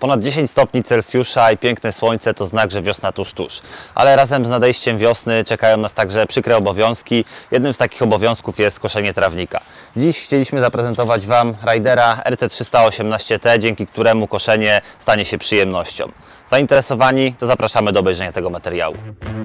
Ponad 10 stopni Celsjusza i piękne słońce to znak, że wiosna tuż, tuż. Ale razem z nadejściem wiosny czekają nas także przykre obowiązki. Jednym z takich obowiązków jest koszenie trawnika. Dziś chcieliśmy zaprezentować Wam Ridera RC318T, dzięki któremu koszenie stanie się przyjemnością. Zainteresowani? To zapraszamy do obejrzenia tego materiału.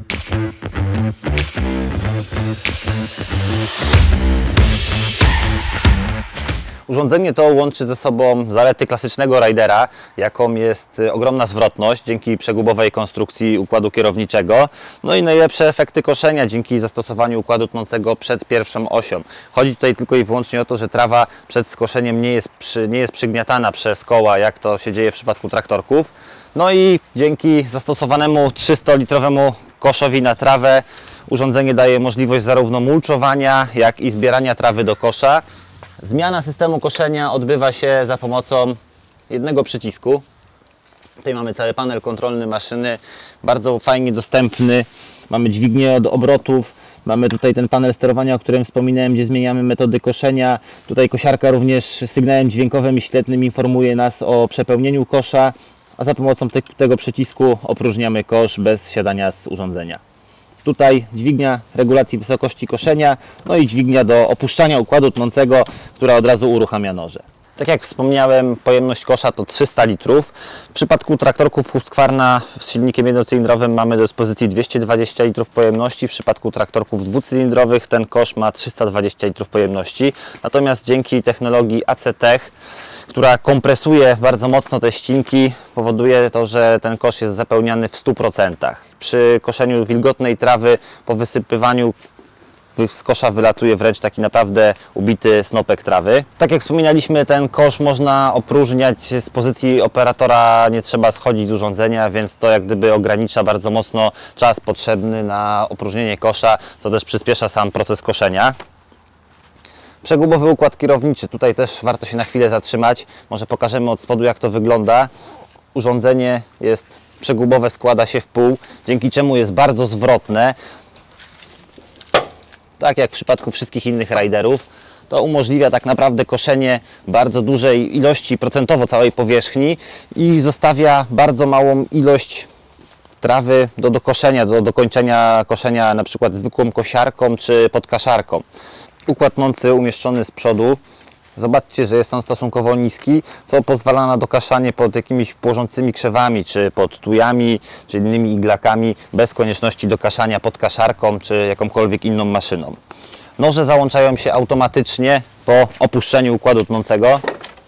Urządzenie to łączy ze sobą zalety klasycznego Ridera, jaką jest ogromna zwrotność dzięki przegubowej konstrukcji układu kierowniczego, no i najlepsze efekty koszenia dzięki zastosowaniu układu tnącego przed pierwszą osią. Chodzi tutaj tylko i wyłącznie o to, że trawa przed skoszeniem nie jest przygniatana przez koła, jak to się dzieje w przypadku traktorków. No i dzięki zastosowanemu 300-litrowemu koszowi na trawę urządzenie daje możliwość zarówno mulczowania, jak i zbierania trawy do kosza. Zmiana systemu koszenia odbywa się za pomocą jednego przycisku. Tutaj mamy cały panel kontrolny maszyny, bardzo fajnie dostępny. Mamy dźwignię od obrotów, mamy tutaj ten panel sterowania, o którym wspominałem, gdzie zmieniamy metody koszenia. Tutaj kosiarka również sygnałem dźwiękowym i świetlnym informuje nas o przepełnieniu kosza, a za pomocą tego przycisku opróżniamy kosz bez siadania z urządzenia. Tutaj dźwignia regulacji wysokości koszenia, no i dźwignia do opuszczania układu tnącego, która od razu uruchamia noże. Tak jak wspomniałem, pojemność kosza to 300 litrów. W przypadku traktorków Husqvarna z silnikiem jednocylindrowym mamy do dyspozycji 220 litrów pojemności. W przypadku traktorków dwucylindrowych ten kosz ma 320 litrów pojemności. Natomiast dzięki technologii AC-Tech, która kompresuje bardzo mocno te ścinki, powoduje to, że ten kosz jest zapełniany w 100%. Przy koszeniu wilgotnej trawy po wysypywaniu z kosza wylatuje wręcz taki naprawdę ubity snopek trawy. Tak jak wspominaliśmy, ten kosz można opróżniać z pozycji operatora, nie trzeba schodzić z urządzenia, więc to jak gdyby ogranicza bardzo mocno czas potrzebny na opróżnienie kosza, co też przyspiesza sam proces koszenia. Przegubowy układ kierowniczy, tutaj też warto się na chwilę zatrzymać. Może pokażemy od spodu, jak to wygląda. Urządzenie jest przegubowe, składa się w pół, dzięki czemu jest bardzo zwrotne. Tak jak w przypadku wszystkich innych Riderów, to umożliwia tak naprawdę koszenie bardzo dużej ilości procentowo całej powierzchni i zostawia bardzo małą ilość trawy do dokoszenia, do dokończenia koszenia na przykład zwykłą kosiarką czy podkaszarką. Układ tnący umieszczony z przodu, zobaczcie, że jest on stosunkowo niski, co pozwala na dokaszanie pod jakimiś płożącymi krzewami, czy pod tujami, czy innymi iglakami, bez konieczności dokaszania pod kaszarką, czy jakąkolwiek inną maszyną. Noże załączają się automatycznie po opuszczeniu układu tnącego.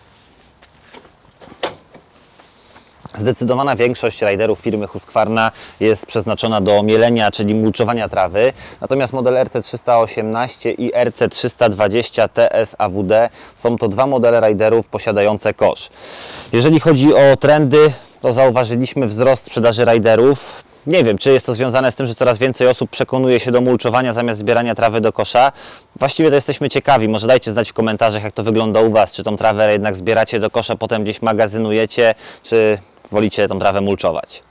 Zdecydowana większość Riderów firmy Husqvarna jest przeznaczona do mielenia, czyli mulczowania trawy. Natomiast model RC318 i RC320 TS AWD są to dwa modele Riderów posiadające kosz. Jeżeli chodzi o trendy, to zauważyliśmy wzrost sprzedaży Riderów. Nie wiem, czy jest to związane z tym, że coraz więcej osób przekonuje się do mulczowania zamiast zbierania trawy do kosza. Właściwie to jesteśmy ciekawi. Może dajcie znać w komentarzach, jak to wygląda u Was. Czy tą trawę jednak zbieracie do kosza, potem gdzieś magazynujecie, czy wolicie tą trawę mulczować.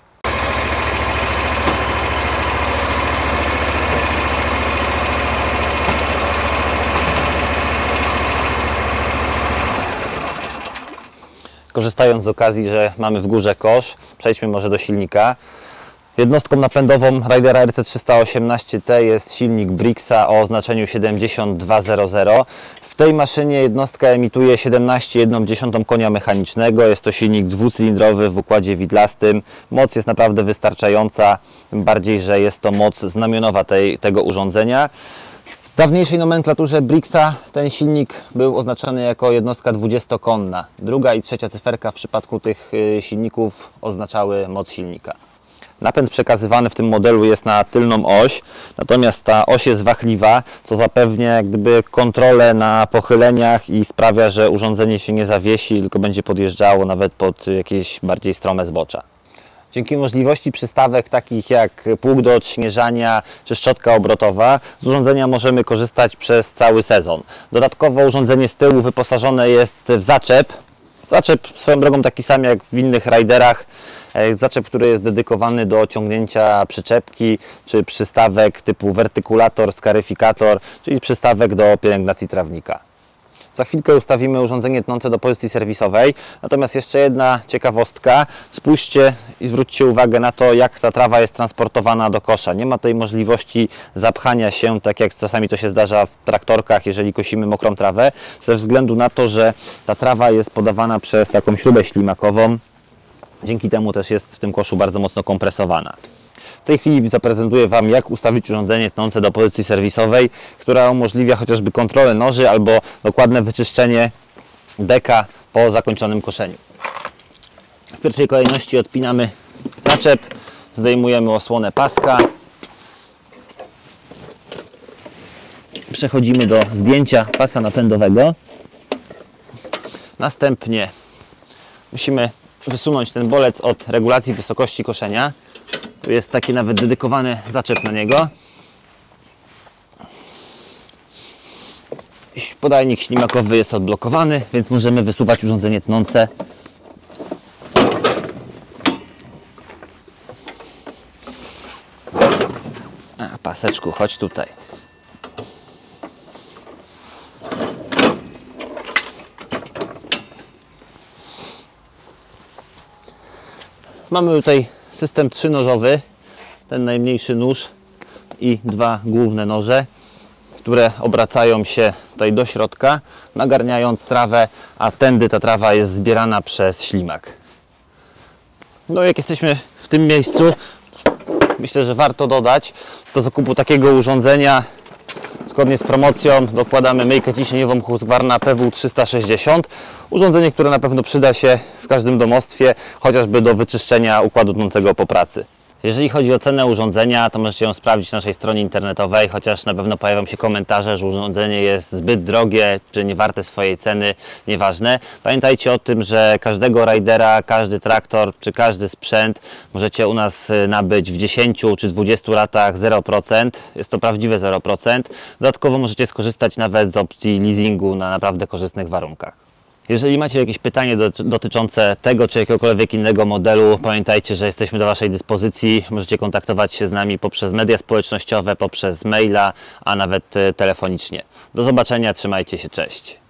Korzystając z okazji, że mamy w górze kosz, przejdźmy może do silnika. Jednostką napędową Ridera RC318T jest silnik Brixa o oznaczeniu 7200. W tej maszynie jednostka emituje 17,1 konia mechanicznego. Jest to silnik dwucylindrowy w układzie widlastym. Moc jest naprawdę wystarczająca, tym bardziej, że jest to moc znamionowa tego urządzenia. W dawniejszej nomenklaturze Brixa ten silnik był oznaczony jako jednostka 20-konna. Druga i trzecia cyferka w przypadku tych silników oznaczały moc silnika. Napęd przekazywany w tym modelu jest na tylną oś, natomiast ta oś jest wahliwa, co zapewnia jak gdyby kontrolę na pochyleniach i sprawia, że urządzenie się nie zawiesi, tylko będzie podjeżdżało nawet pod jakieś bardziej strome zbocza. Dzięki możliwości przystawek takich jak pług do odśnieżania czy szczotka obrotowa, z urządzenia możemy korzystać przez cały sezon. Dodatkowo urządzenie z tyłu wyposażone jest w zaczep. Zaczep swoją drogą taki sam jak w innych Riderach. Zaczep, który jest dedykowany do ciągnięcia przyczepki czy przystawek typu wertykulator, skaryfikator, czyli przystawek do pielęgnacji trawnika. Za chwilkę ustawimy urządzenie tnące do pozycji serwisowej. Natomiast jeszcze jedna ciekawostka. Spójrzcie i zwróćcie uwagę na to, jak ta trawa jest transportowana do kosza. Nie ma tej możliwości zapchania się, tak jak czasami to się zdarza w traktorkach, jeżeli kosimy mokrą trawę, ze względu na to, że ta trawa jest podawana przez taką śrubę ślimakową. Dzięki temu też jest w tym koszu bardzo mocno kompresowana. W tej chwili zaprezentuję Wam, jak ustawić urządzenie tnące do pozycji serwisowej, która umożliwia chociażby kontrolę noży albo dokładne wyczyszczenie deka po zakończonym koszeniu. W pierwszej kolejności odpinamy zaczep, zdejmujemy osłonę paska. Przechodzimy do zdjęcia pasa napędowego. Następnie musimy wysunąć ten bolec od regulacji wysokości koszenia. Tu jest taki nawet dedykowany zaczep na niego. Podajnik ślimakowy jest odblokowany, więc możemy wysuwać urządzenie tnące. Paseczku, chodź tutaj. Mamy tutaj system trzynożowy, ten najmniejszy nóż i dwa główne noże, które obracają się tutaj do środka, nagarniając trawę, a tędy ta trawa jest zbierana przez ślimak. No jak jesteśmy w tym miejscu, myślę, że warto dodać, do zakupu takiego urządzenia zgodnie z promocją dokładamy myjkę ciśnieniową Husqvarna PW 360. Urządzenie, które na pewno przyda się w każdym domostwie, chociażby do wyczyszczenia układu tnącego po pracy. Jeżeli chodzi o cenę urządzenia, to możecie ją sprawdzić na naszej stronie internetowej, chociaż na pewno pojawią się komentarze, że urządzenie jest zbyt drogie, czy nie warte swojej ceny, nieważne. Pamiętajcie o tym, że każdego rajdera, każdy traktor, czy każdy sprzęt możecie u nas nabyć w 10 czy 20 latach 0%. Jest to prawdziwe 0%. Dodatkowo możecie skorzystać nawet z opcji leasingu na naprawdę korzystnych warunkach. Jeżeli macie jakieś pytanie dotyczące tego czy jakiegokolwiek innego modelu, pamiętajcie, że jesteśmy do Waszej dyspozycji. Możecie kontaktować się z nami poprzez media społecznościowe, poprzez maila, a nawet telefonicznie. Do zobaczenia, trzymajcie się, cześć.